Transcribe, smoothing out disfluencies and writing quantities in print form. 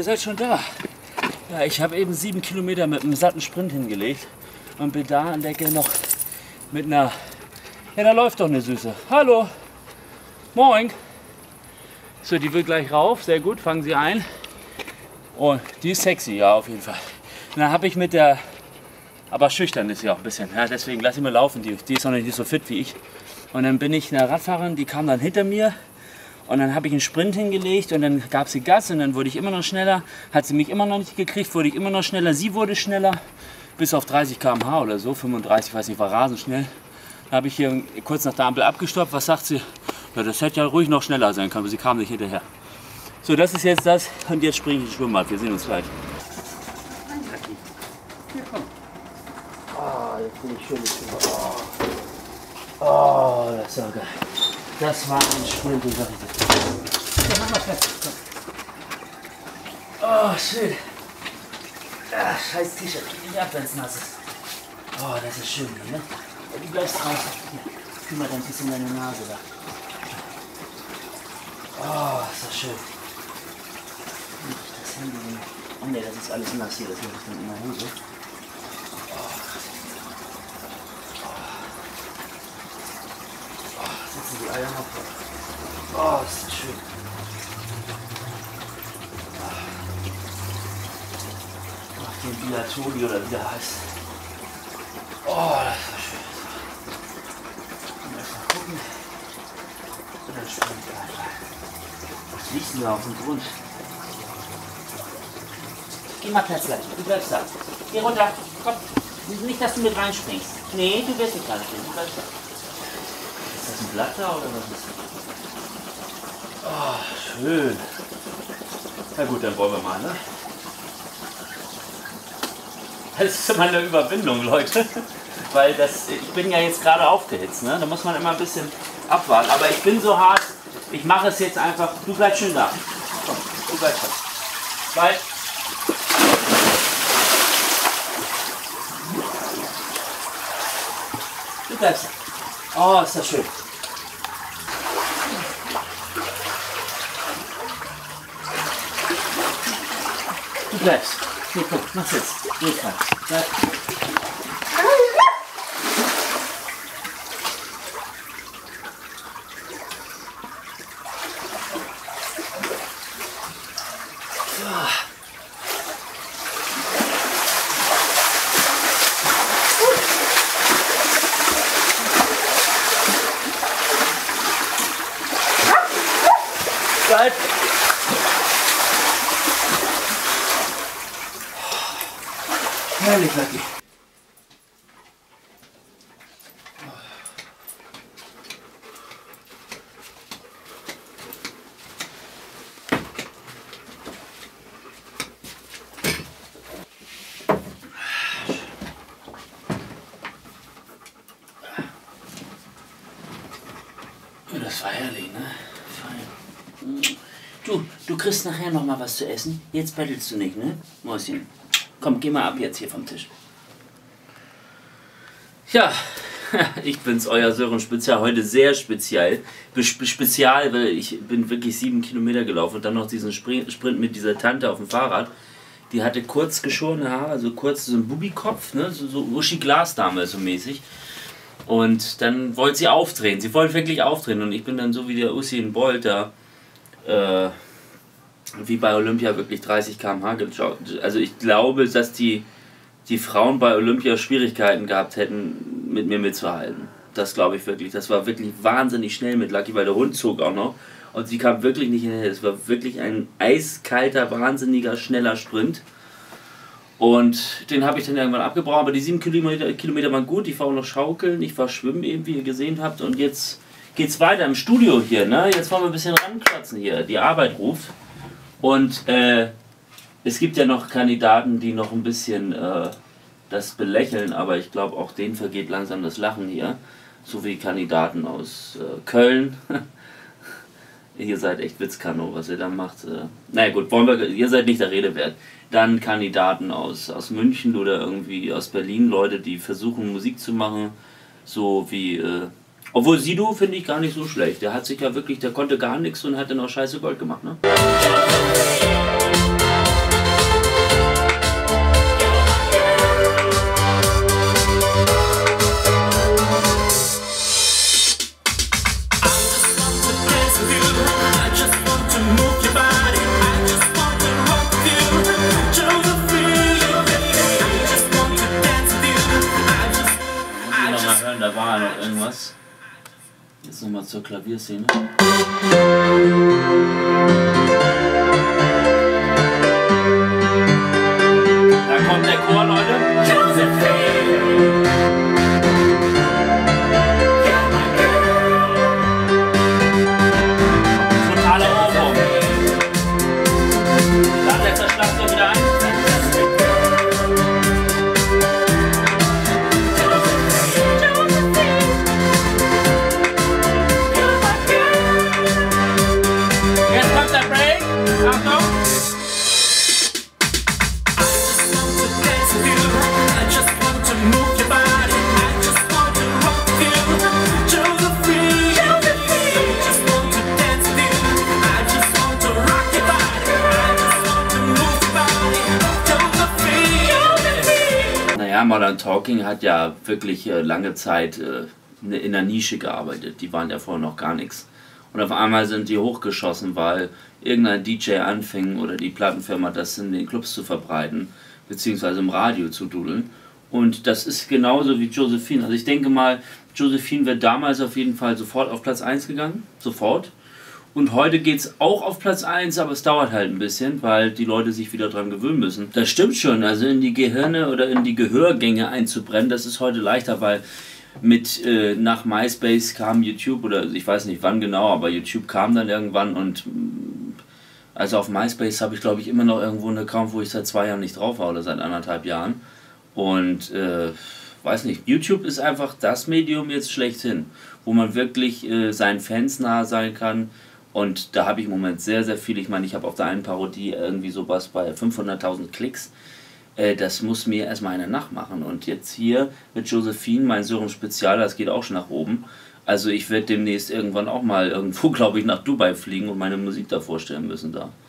seid schon da. Ja, ich habe eben 7 Kilometer mit einem satten Sprint hingelegt und bin da an der Ecke noch mit einer... Ja, da läuft doch eine Süße. Hallo. Moin. So, die will gleich rauf. Sehr gut, fangen Sie ein. Und die ist sexy, ja, auf jeden Fall. Und dann habe ich mit der... Aber schüchtern ist sie auch ein bisschen. Ja, deswegen lasse ich mal laufen. Die ist noch nicht so fit wie ich. Und dann bin ich eine Radfahrerin, die kam dann hinter mir. Und dann habe ich einen Sprint hingelegt und dann gab sie Gas und dann wurde ich immer noch schneller. Hat sie mich immer noch nicht gekriegt, wurde ich immer noch schneller. Sie wurde schneller, bis auf 30 km/h oder so, 35, weiß nicht, war rasend schnell. Dann habe ich hier kurz nach der Ampel abgestoppt. Was sagt sie? Ja, das hätte ja ruhig noch schneller sein können, aber sie kam nicht hinterher. So, das ist jetzt das und jetzt springe ich ins Schwimmbad. Wir sehen uns gleich. Hier, komm. Oh, jetzt bin ich schön ins Schwimmbad. Oh, das war geil. Das war ein Sprint, den sag ich dir. Ja, mach mal fest. Oh, schön. Ah, scheiß T-Shirt, nicht ab, wenn es nass ist. Oh, das ist schön hier, ne? Du bleibst draußen. Hier, fühl mal ein bisschen deine Nase da. Oh, ist das schön. Das Handy. Oh ne, das ist alles nass hier, das mache ich dann in der Hose. Setzen die Eier noch. Oh, ist das schön. Mach den Biatoli oder wie der heißt. Oh, das ist schön. Und erst mal gucken. Und dann springt er einfach. Was liegt denn da auf dem Grund? Geh mal Platz gleich. Du bleibst da. Geh runter. Komm. Nicht, dass du mit reinspringst. Nee, du wirst nicht reinspringen. Du bleibst da. Ist das ein Blatt da oder was ist das? Oh, schön. Na gut, dann wollen wir mal, ne? Das ist immer eine Überwindung, Leute. Weil ich bin ja jetzt gerade aufgehitzt, ne? Da muss man immer ein bisschen abwarten. Aber ich bin so hart, ich mache es jetzt einfach. Du bleibst schön da. Komm, du bleibst da. Bleib. Du bleibst da. Oh, ist das schön. Du bleibst. Hier, guck, mach's jetzt. Durchfall. Bleib. Bleib. Herrlich, Lucky. Das war herrlich, ne? Fein. Du kriegst nachher noch mal was zu essen. Jetzt bettelst du nicht, ne? Mäuschen. Komm, geh mal ab jetzt hier vom Tisch. Ja, ich bin's, euer Sören Spezial. Heute sehr speziell. Spezial, weil ich bin wirklich 7 Kilometer gelaufen und dann noch diesen Sprint mit dieser Tante auf dem Fahrrad. Die hatte kurz geschorene Haare, also kurz so ein Bubikopf, ne? So Uschi Glasdame so mäßig. Und dann wollte sie aufdrehen. Sie wollte wirklich aufdrehen und ich bin dann so wie der Usain Bolt da, wie bei Olympia wirklich 30 km/h geschaut. Also ich glaube, dass die Frauen bei Olympia Schwierigkeiten gehabt hätten, mit mir mitzuhalten. Das glaube ich wirklich. Das war wirklich wahnsinnig schnell mit Lucky, weil der Hund zog auch noch. Und sie kam wirklich nicht hinterher. Es war wirklich ein eiskalter, wahnsinniger, schneller Sprint. Und den habe ich dann irgendwann abgebrochen. Aber die 7 Kilometer waren gut. Ich war auch noch schaukeln. Ich war schwimmen eben, wie ihr gesehen habt. Und jetzt geht's weiter im Studio hier. Ne? Jetzt wollen wir ein bisschen ranklotzen hier. Die Arbeit ruft. Und es gibt ja noch Kandidaten, die noch ein bisschen das belächeln, aber ich glaube, auch denen vergeht langsam das Lachen hier. So wie Kandidaten aus Köln. Ihr seid echt Witzkano, was ihr da macht. Naja gut, ihr seid nicht der Rede wert. Dann Kandidaten aus München oder irgendwie aus Berlin, Leute, die versuchen Musik zu machen, so wie... obwohl Sido finde ich gar nicht so schlecht. Der hat sich ja wirklich, der konnte gar nichts und hat dann auch scheiße Gold gemacht, ne? war irgendwas. Jetzt nochmal zur Klavierszene. Da kommt der Chor, Leute. Totaler Ohrwurm. Da setzt das Schlagzeug wieder ein. Naja, Modern Talking hat ja wirklich lange Zeit in der Nische gearbeitet. Die waren ja vorher noch gar nichts. Und auf einmal sind die hochgeschossen, weil irgendein DJ anfing oder die Plattenfirma das in den Clubs zu verbreiten, beziehungsweise im Radio zu dudeln. Und das ist genauso wie Josephine. Also ich denke mal, Josephine wäre damals auf jeden Fall sofort auf Platz 1 gegangen. Sofort. Und heute geht es auch auf Platz 1, aber es dauert halt ein bisschen, weil die Leute sich wieder dran gewöhnen müssen. Das stimmt schon, also in die Gehirne oder in die Gehörgänge einzubrennen, das ist heute leichter, weil nach MySpace kam YouTube, oder ich weiß nicht wann genau, aber YouTube kam dann irgendwann und also auf MySpace habe ich glaube ich immer noch irgendwo einen Account, wo ich seit 2 Jahren nicht drauf war oder seit 1,5 Jahren. Und weiß nicht, YouTube ist einfach das Medium jetzt schlechthin, wo man wirklich seinen Fans nahe sein kann. Und da habe ich im Moment sehr, sehr viel. Ich meine, ich habe auf der einen Parodie irgendwie sowas bei 500.000 Klicks. Das muss mir erstmal einer nachmachen. Und jetzt hier mit Josephine, mein Serum-Spezial, das geht auch schon nach oben. Also ich werde demnächst irgendwann auch mal irgendwo, glaube ich, nach Dubai fliegen und meine Musik da vorstellen müssen da.